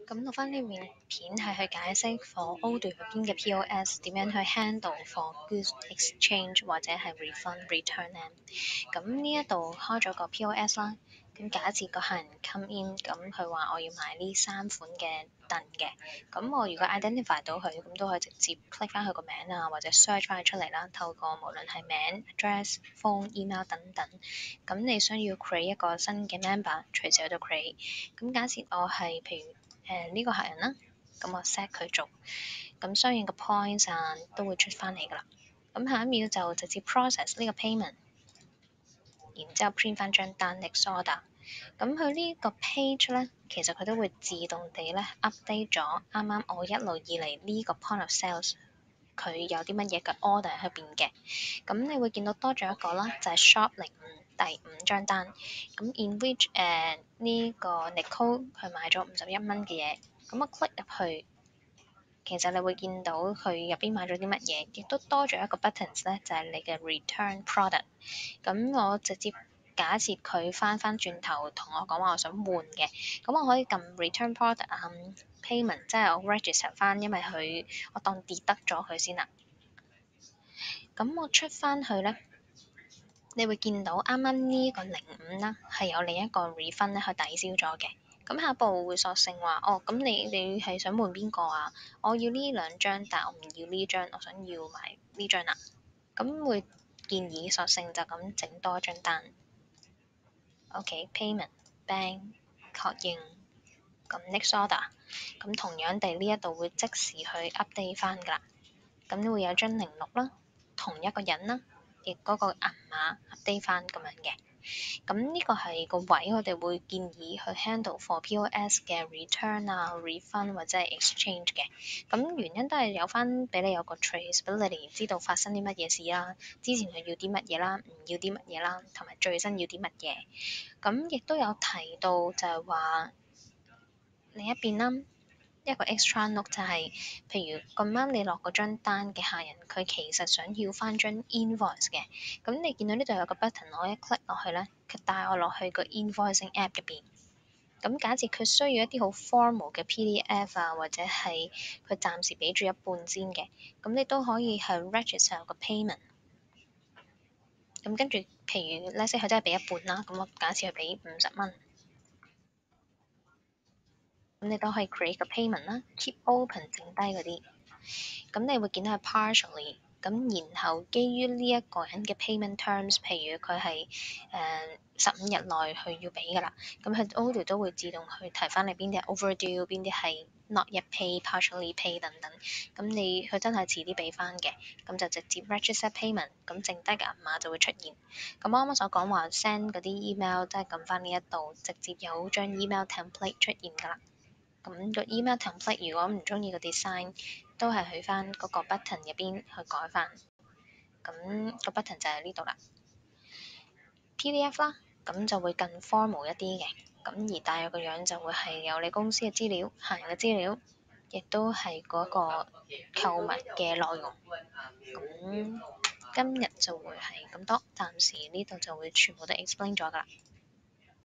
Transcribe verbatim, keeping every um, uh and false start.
咁錄翻呢段片係去解釋 for Odoo 嗰邊嘅 P O S 點樣去 handle for goods exchange 或者係 refund return 咧。咁呢一度開咗個 P O S 啦。咁假設個客人 come in，咁佢話我要買呢三款嘅凳嘅，咁我如果 identify 到佢，咁都可以直接 click 翻佢個名啊，或者 search 翻佢出嚟啦。透過無論係名、address、phone、email 等等，咁你需要 create 一個新嘅 member，隨時喺度 create。咁假設我係譬如誒呢個客人啦，咁我 set 佢做，咁相應嘅 points 啊都會出翻嚟噶啦。咁下一秒就直接 process 呢個 payment，然之後 print 翻張單 next order。咁佢呢個 page 咧，其實佢都會自動地咧 update 咗啱啱我一路以嚟呢個 point of sales 佢有啲乜嘢嘅 order 喺入邊嘅。咁你會見到多咗一個啦，就係、是、shop 零五第五張單。咁 in which 誒、uh, 呢個 Nicole 佢買咗五十一蚊嘅嘢，咁我 click 入去，其實你會見到佢入邊買咗啲乜嘢，亦都多咗一個 buttons 咧，就係、是、你嘅 return product。咁我直接假設佢翻翻轉頭同我講話我想換嘅，咁我可以撳 return product 啊、um, payment，即係我 register 翻，因為佢我當 deduct 咗佢先啦。咁我出翻去咧，你會見到啱啱呢個零五啦，係有另一個 refund 咧去抵消咗嘅。咁下一步會索性話，哦，咁你你係想換邊個啊？我要呢兩張，但我唔要呢張，我想要埋呢張啦。咁會建議索性就咁整多張單。OK，payment bank 確認，咁 next order，咁同樣地呢一度會即時去 update 翻㗎啦。咁會有張零六啦，同一個人啦，亦嗰個銀碼 update 翻咁樣嘅。咁呢個係個位，我哋會建議去 handle for P O S 嘅 return 啊、refund 或者係 exchange 嘅。咁原因都係有翻俾你有個 traceability，知道發生啲乜嘢事啦，之前佢要啲乜嘢啦，唔要啲乜嘢啦，同埋最新要啲乜嘢。咁亦都有提到就係話另一邊啦。一個 extra note 就係、是，譬如咁啱你落嗰張單嘅客人，佢其實想要翻張 invoice 嘅，咁你見到呢度有個 button，我一 click 落去咧，佢帶我落去個 invoicing app 入邊。咁假設佢需要一啲好 formal 嘅 P D F 啊，或者係佢暫時俾住一半先嘅，咁你都可以係 register 個 payment。咁跟住，譬如 let's say 佢真係俾一半啦，咁我假設佢俾五十蚊。咁你都可以 create 個 payment 啦，keep open 剩低嗰啲，咁你會見到係 partially，咁然後基於呢一個人嘅 payment terms，譬如佢係誒十五日內去要俾㗎啦，咁佢 Odoo 都會自動去提翻你邊啲係 overdue，邊啲係 not yet pay、partially pay 等等，咁你佢真係遲啲俾翻嘅，咁就直接 register payment，咁剩低嘅銀碼就會出現。咁啱啱所講話 send 嗰啲 email，即係撳翻呢一度，直接有張 email template 出現㗎啦。咁個 email template 如果唔中意個 design，都係去翻嗰個 button 入邊去改翻。咁個 button 就喺呢度啦。P D F 啦，咁就會更 formal 一啲嘅。咁而大約個樣就會係有你公司嘅資料、客人嘅資料，亦都係嗰個購物嘅內容。咁今日就會係咁多，暫時呢度就會全部都 explain 咗㗎啦。